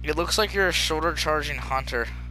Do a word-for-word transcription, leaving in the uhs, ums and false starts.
It looks like you're a shoulder charging hunter.